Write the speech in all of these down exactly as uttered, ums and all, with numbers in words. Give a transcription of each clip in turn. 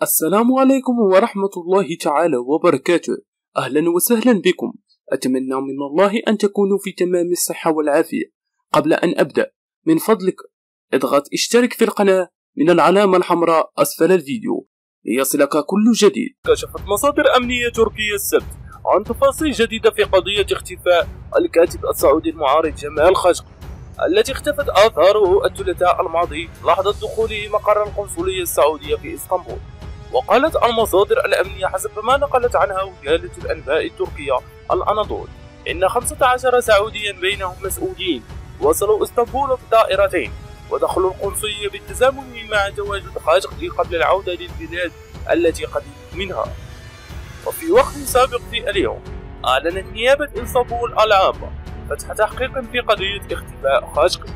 السلام عليكم ورحمة الله تعالى وبركاته. أهلا وسهلا بكم. أتمنى من الله أن تكونوا في تمام الصحة والعافية. قبل أن أبدأ من فضلك اضغط اشترك في القناة من العلامة الحمراء أسفل الفيديو ليصلك كل جديد. كشفت مصادر أمنية تركية السبت عن تفاصيل جديدة في قضية اختفاء الكاتب السعودي المعارض جمال خاشقجي التي اختفت آثاره الثلاثاء الماضي لحظة دخوله مقر القنصلية السعودية في اسطنبول. وقالت المصادر الأمنية حسب ما نقلت عنها وكالة الأنباء التركية الأناضول إن خمسة عشر سعوديا بينهم مسؤولين وصلوا اسطنبول بطائرتين ودخلوا القنصلية بالتزامن مع تواجد خاشقجي قبل العودة للبلاد التي قدم منها. وفي وقت سابق في اليوم أعلنت نيابة اسطنبول العامة فتح تحقيق في قضية اختفاء خاشقجي.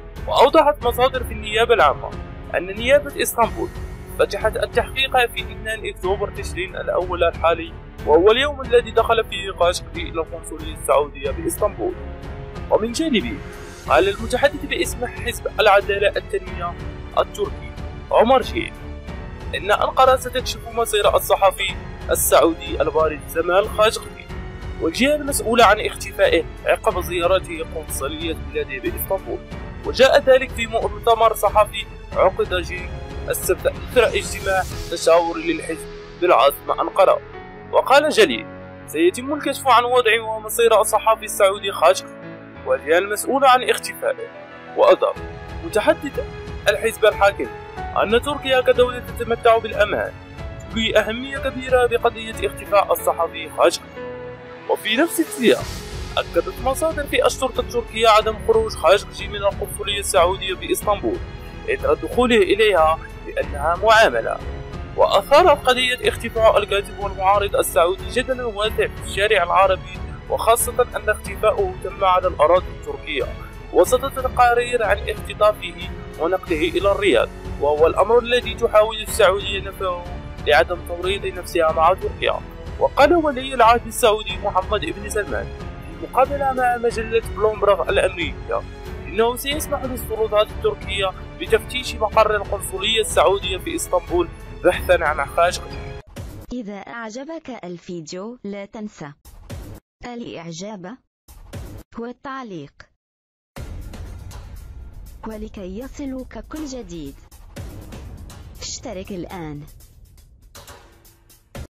وأوضحت مصادر في النيابة العامة أن نيابة اسطنبول فتحت التحقيق في اثنين أكتوبر تشرين الأول الحالي، وهو اليوم الذي دخل فيه خاشقجي إلى القنصلية السعودية باسطنبول. ومن جانبه قال المتحدث باسم حزب العدالة التنمية التركي عمر شين إن أنقرة ستكشف مصير الصحفي السعودي البارز جمال خاشقجي والجهة المسؤولة عن اختفائه عقب زيارته قنصلية بلاده باسطنبول. وجاء ذلك في مؤتمر صحفي عقد جيم السبت إثر اجتماع تشاور للحزب بالعاصمة أنقرة. وقال جليل سيتم الكشف عن وضع ومصير الصحفي السعودي خاشقجي والجهة المسؤولة عن اختفائه. وأضاف متحدث الحزب الحاكم أن تركيا كدولة تتمتع بالأمان تولي أهمية كبيرة بقضية اختفاء الصحفي خاشقجي. وفي نفس السياق أكدت مصادر في الشرطة التركية عدم خروج خاشقجي من القنصلية السعودية باسطنبول إثر دخوله إليها بأنها معاملة. وأثارت قضية اختفاء الكاتب والمعارض السعودي جدلا واسع في الشارع العربي، وخاصة أن اختفاؤه تم على الأراضي التركية وسط تقارير عن اختطافه ونقله إلى الرياض، وهو الأمر الذي تحاول السعودية نفيه لعدم توريط نفسها مع تركيا. وقال ولي العهد السعودي محمد بن سلمان في مقابلة مع مجلة بلومبرغ الأمريكية إنه سيسمح للسلطات التركية بتفتيش مقر القنصلية السعودية في اسطنبول بحثا عن خاشقجي. إذا أعجبك الفيديو لا تنسى الإعجاب والتعليق، ولكي يصلك كل جديد اشترك الآن.